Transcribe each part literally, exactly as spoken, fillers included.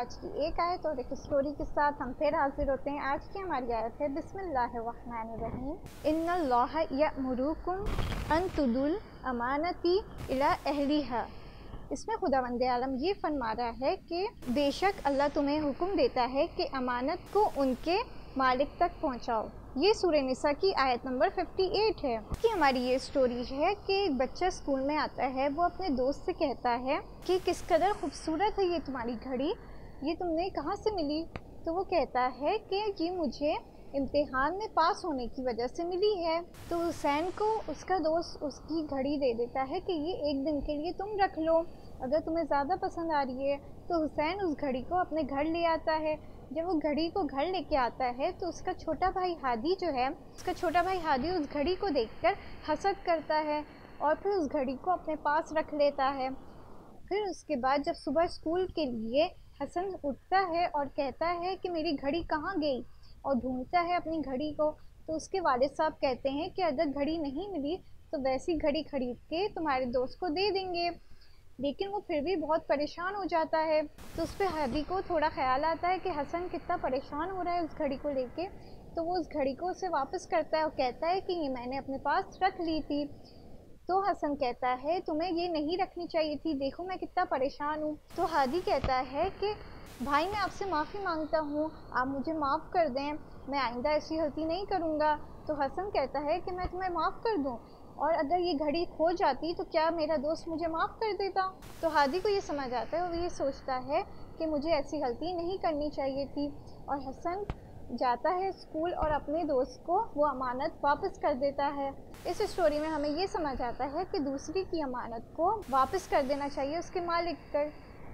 آج کی ایک آیت اور ایک اسٹوری کے ساتھ ہم پھر حاضر ہوتے ہیں۔ آج کی ہماری آیت ہے بسم اللہ الرحمن الرحیم، ان اللہ یأمرکم ان تؤدوا الامانات الی اہلھا۔ اس میں خداوند عالم یہ فرما رہا ہے کہ بے شک اللہ تمہیں حکم دیتا ہے کہ امانت کو ان کے مالک تک پہنچاؤ۔ یہ سورہ نساء کی آیت نمبر اٹھاون ہے کہ ہماری یہ سٹوری ہے کہ ایک بچہ اسکول میں آتا ہے، وہ اپنے دوست سے کہتا ہے کہ کس قدر خوبصورت ہے یہ تمہاری گھڑی، یہ تم نے کہاں سے ملی؟ تو وہ کہتا ہے کہ یہ مجھے امتحان میں پاس ہونے کی وجہ سے ملی ہے۔ تو حسین کو اس کا دوست اس کی گھڑی دے دیتا ہے کہ یہ ایک دن کے لیے تم رکھ لو، اگر تمہیں زیادہ پسند آ رہی ہے۔ تو حسین اس گھڑی کو اپنے گھر لے آتا ہے۔ جب وہ گھڑی کو گھر لے کے آتا ہے تو اس کا چھوٹا بھائی ہادی جو ہے اس کا چھوٹا بھائی ہادی اس گھڑی کو دیکھ کر حسد کرتا ہے اور پھر اس گھڑی کو اپنے پاس رکھ لیتا ہے۔ پھر اس کے بعد جب صبح اسکول کے لیے حسن اٹھتا ہے اور کہتا ہے کہ میری گھڑی کہاں گئی اور ڈھونڈتا ہے اپنی گھڑی کو، تو اس کے والد صاحب کہتے ہیں کہ اگر گھڑی نہیں ملی تو ویسی گھڑی خرید کے تمہارے دوست کو دے دیں گے، لیکن وہ پھر بھی بہت پریشان ہو جاتا ہے۔ تو اس پہ ہادی کو تھوڑا خیال آتا ہے کہ حسن کتنا پریشان ہو رہا ہے اس گھڑی کو لے کے، تو وہ اس گھڑی کو اسے واپس کرتا ہے اور کہتا ہے کہ یہ میں نے اپنے پاس رکھ لی تھی۔ تو حسن کہتا ہے تمہیں یہ نہیں رکھنی چاہیے تھی، دیکھو میں کتنا پریشان ہوں۔ تو ہادی کہتا ہے کہ بھائی میں آپ سے معافی مانگتا ہوں، آپ مجھے معاف کر دیں، میں آئندہ ایسی غلطی نہیں کروں گا۔ تو حسن کہتا ہے کہ میں تمہیں معاف کر دوں، اور اگر یہ گھڑی کھو جاتی تو کیا میرا دوست مجھے معاف کر دیتا؟ تو ہادی کو یہ سمجھ آتا ہے اور وہ یہ سوچتا ہے کہ مجھے ایسی غلطی نہیں کرنی چاہیے تھی، اور حسن جاتا ہے اسکول اور اپنے دوست کو وہ امانت واپس کر دیتا ہے۔ اس اسٹوری میں ہمیں یہ سمجھ آتا ہے کہ دوسری کی امانت کو واپس کر دینا چاہیے اس کے مالک پر۔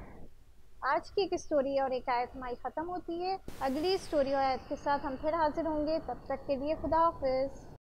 آج کی ایک اسٹوری اور ایک آیت ہماری ختم ہوتی ہے۔ اگلی اسٹوری اور آیت کے ساتھ ہم پھر حاضر ہوں گے، تب تک کے لیے خدا حافظ۔